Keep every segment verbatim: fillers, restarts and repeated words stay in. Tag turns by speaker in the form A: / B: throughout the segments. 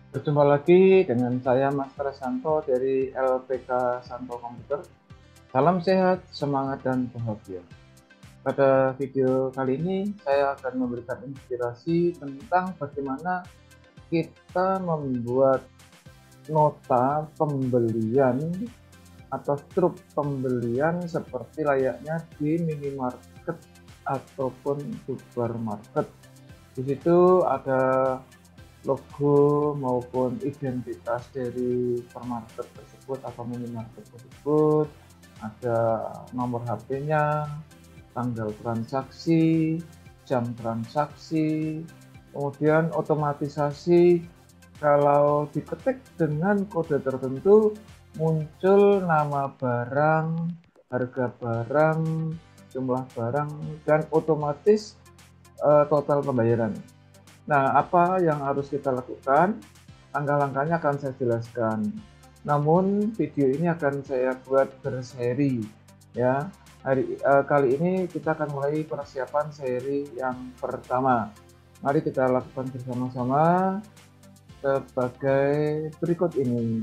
A: Berjumpa lagi dengan saya Master Santo dari L P K Santo Komputer. Salam sehat, semangat, dan bahagia. Pada video kali ini saya akan memberikan inspirasi tentang bagaimana kita membuat nota pembelian atau struk pembelian seperti layaknya di minimarket ataupun supermarket. Di situ ada logo maupun identitas dari supermarket tersebut atau minimarket tersebut, ada nomor H P-nya, tanggal transaksi, jam transaksi, kemudian otomatisasi kalau diketik dengan kode tertentu muncul nama barang, harga barang, jumlah barang, dan otomatis uh, total pembayaran. Nah, apa yang harus kita lakukan? Langkah-langkahnya akan saya jelaskan. Namun video ini akan saya buat berseri, ya. Hari uh, kali ini kita akan mulai persiapan seri yang pertama. Mari kita lakukan bersama-sama sebagai berikut ini.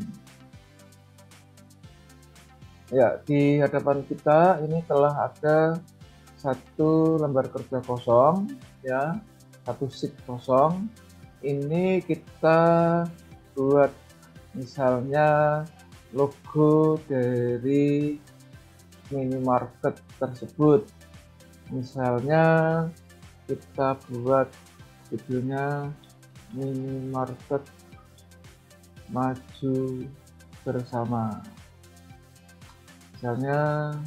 A: Ya, di hadapan kita ini telah ada satu lembar kerja kosong, ya. Satu sheet kosong. Ini kita buat misalnya logo dari minimarket tersebut. Misalnya kita buat judulnya minimarket maju bersama. Misalnya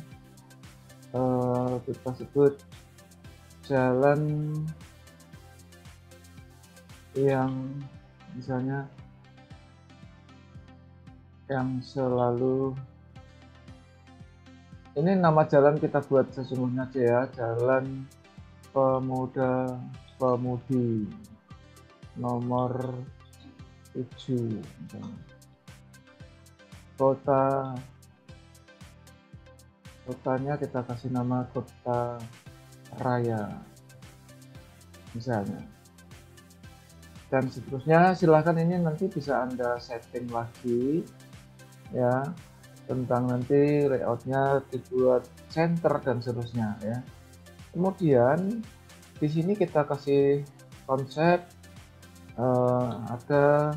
A: eh, kita sebut jalan yang misalnya yang selalu, ini nama jalan kita buat sesungguhnya aja ya, Jalan Pemuda Pemudi nomor tujuh misalnya. Kota kotanya kita kasih nama Kota Raya misalnya, dan seterusnya. Silahkan, ini nanti bisa Anda setting lagi ya, tentang nanti layoutnya dibuat center dan seterusnya ya. Kemudian di sini kita kasih konsep eh, ada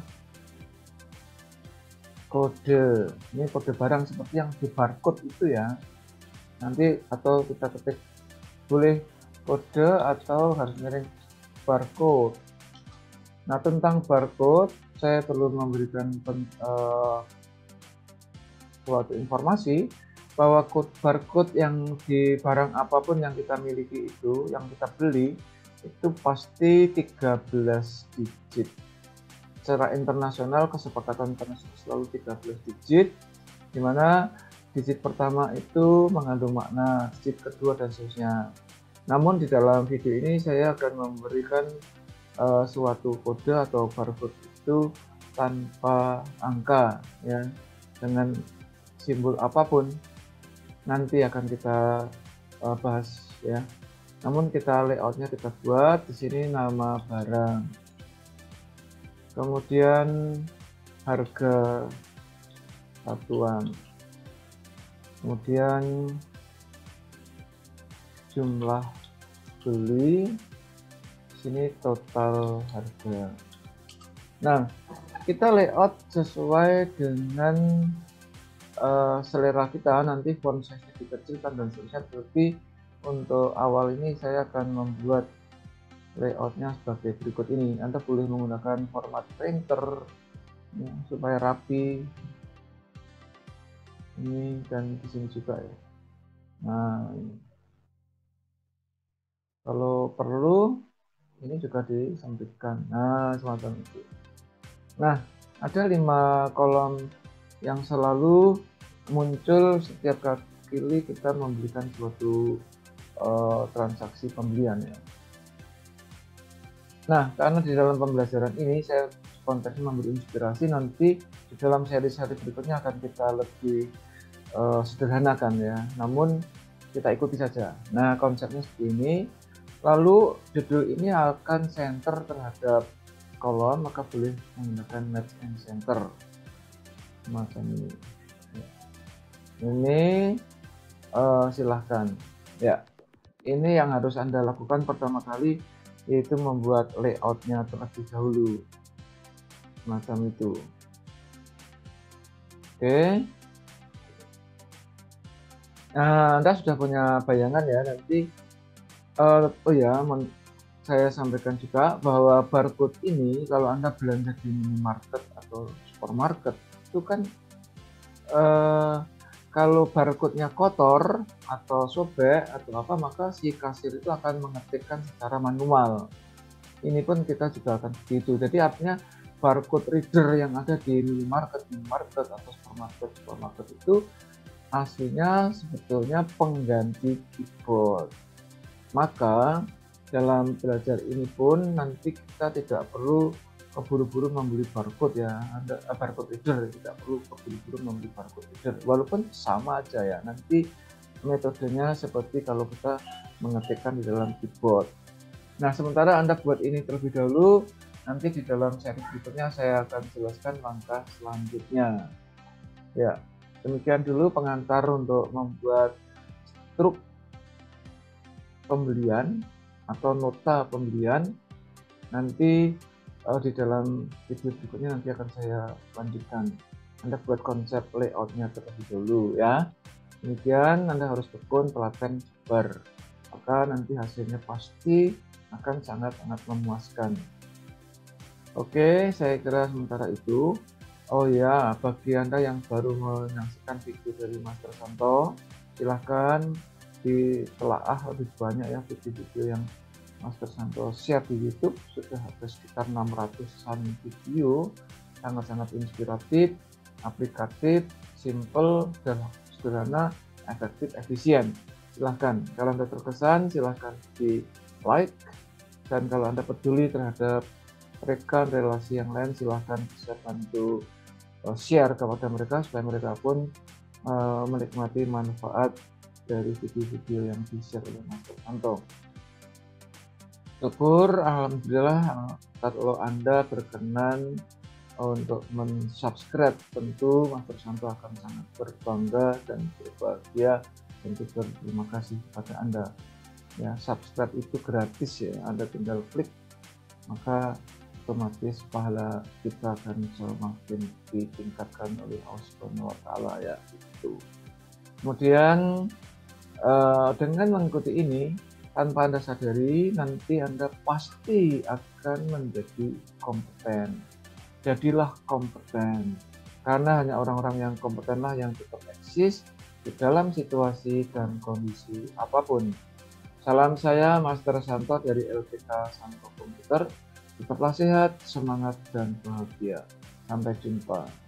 A: kode, ini kode barang seperti yang di barcode itu ya, nanti atau kita ketik boleh kode atau harus miring barcode. Nah, tentang barcode saya perlu memberikan pen, uh, suatu informasi bahwa code barcode yang di barang apapun yang kita miliki itu, yang kita beli itu pasti tiga belas digit. Secara internasional, kesepakatan internasional selalu tiga belas digit, dimana digit pertama itu mengandung makna, digit kedua dan seterusnya. Namun di dalam video ini saya akan memberikan uh, suatu kode atau barcode itu tanpa angka ya, dengan simbol apapun nanti akan kita uh, bahas ya. Namun kita layoutnya kita buat di sini nama barang, kemudian harga satuan, kemudian jumlah beli, sini total harga. Nah, kita layout sesuai dengan uh, selera kita, nanti font size-nya dikecilkan dan seterusnya. Tapi untuk awal ini saya akan membuat layoutnya sebagai berikut ini. Anda boleh menggunakan format printer ya, supaya rapi. Ini dan di sini juga ya. Nah, ini. Kalau perlu ini juga disampaikan. Nah, semacam itu. Nah, ada lima kolom yang selalu muncul setiap kali kita memberikan suatu uh, transaksi pembelian ya. Nah, karena di dalam pembelajaran ini saya konteksnya memberi inspirasi, nanti di dalam seri-seri berikutnya akan kita lebih uh, sederhanakan ya. Namun kita ikuti saja. Nah, konsepnya seperti ini. Lalu judul ini akan center terhadap kolom, maka boleh menggunakan match and center semacam ini. Ini uh, silahkan ya. Ini yang harus Anda lakukan pertama kali, yaitu membuat layoutnya terlebih dahulu semacam itu. Oke, nah, Anda sudah punya bayangan ya. Nanti uh, oh ya, saya sampaikan juga bahwa barcode ini kalau Anda belanja di minimarket atau supermarket itu kan uh, kalau barcode-nya kotor atau sobek atau apa, maka si kasir itu akan mengetikkan secara manual. Ini pun kita juga akan begitu. Jadi artinya barcode reader yang ada di minimarket, minimarket atau supermarket, supermarket itu aslinya sebetulnya pengganti keyboard. Maka dalam belajar ini pun nanti kita tidak perlu keburu-buru membeli barcode ya, ada barcode reader, tidak perlu keburu-buru membeli barcode reader, walaupun sama aja ya. Nanti metodenya seperti kalau kita mengetikkan di dalam keyboard. Nah, sementara Anda buat ini terlebih dahulu, nanti di dalam seri berikutnya saya akan jelaskan langkah selanjutnya. Ya, demikian dulu pengantar untuk membuat struk pembelian atau nota pembelian. Nanti uh, di dalam video berikutnya nanti akan saya lanjutkan. Anda buat konsep layoutnya terlebih dulu ya. Demikian, Anda harus tekun, telaten, sabar, maka nanti hasilnya pasti akan sangat-sangat memuaskan. Oke, saya kira sementara itu. Oh ya, bagi Anda yang baru menyaksikan video dari Master Santo, silahkan ditelaah lebih banyak ya video-video yang Master Santo share di YouTube. Sudah ada sekitar enam ratusan video, sangat-sangat inspiratif, aplikatif, simple, dan sederhana, efektif, efisien. Silahkan, kalau Anda terkesan silahkan di like, dan kalau Anda peduli terhadap rekan relasi yang lain, silahkan bisa bantu share kepada mereka supaya mereka pun uh, menikmati manfaat dari video-video yang di-share oleh Master Santo. Syukur, alhamdulillah kalau Anda berkenan untuk mensubscribe, tentu Master Santo akan sangat berbangga dan berbahagia dan juga berterima kasih kepada Anda. Ya, subscribe itu gratis ya, Anda tinggal klik, maka otomatis pahala kita akan semakin ditingkatkan oleh Allah Subhanahu wa Ta'ala ya itu. Kemudian uh, dengan mengikuti ini, tanpa Anda sadari, nanti Anda pasti akan menjadi kompeten. Jadilah kompeten, karena hanya orang-orang yang kompetenlah yang tetap eksis di dalam situasi dan kondisi apapun. Salam saya Master Santo dari L P K Santo Komputer. Tetaplah sehat, semangat, dan bahagia. Sampai jumpa.